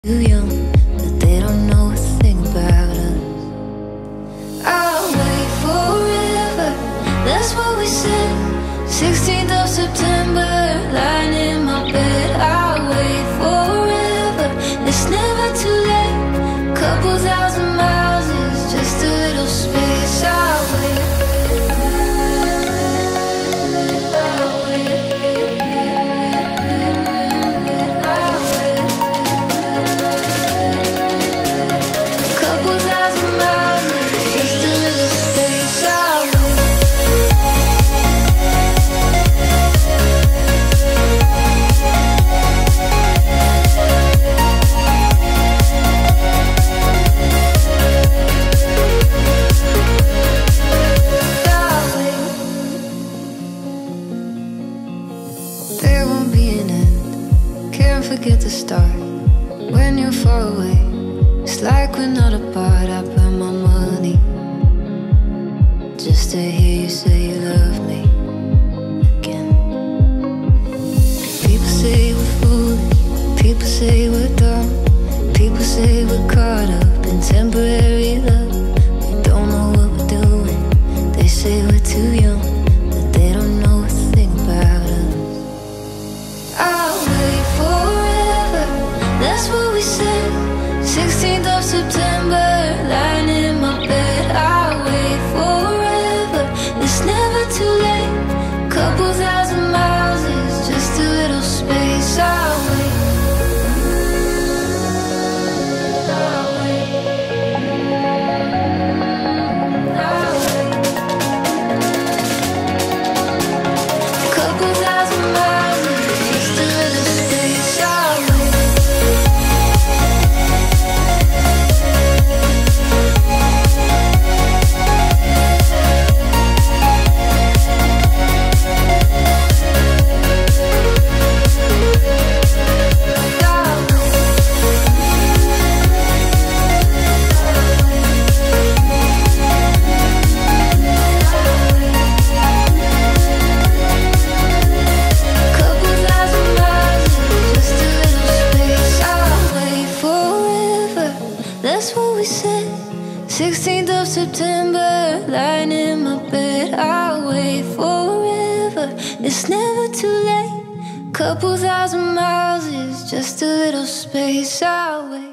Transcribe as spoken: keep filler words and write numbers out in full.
Too young, but they don't know a thing about us. I'll wait forever, that's what we said. sixteenth of September, lying in my bed. I'll wait forever, it's never too late. Couple thousand miles is just a little space. I'll wait. There won't be an end, can't forget the start. When you're far away, it's like we're not apart. I burn my money just to hear you say you love me again. People say we're foolish, people say we're dumb, people say we're caught up in temporary love. We don't know what we're doing, they say we're too young, but they don't know a thing about us. I'll wait forever, that's what we said. sixteenth of September, lying in my bed. I'll wait forever, it's never too late. Couple thousand miles is just a little space. I'll wait. I'll wait. I'll wait. Couple thousand miles is just a little space. I'll wait. That's what we said. sixteenth of September, lying in my bed. I'll wait forever, it's never too late. Couple thousand miles is just a little space. I'll wait.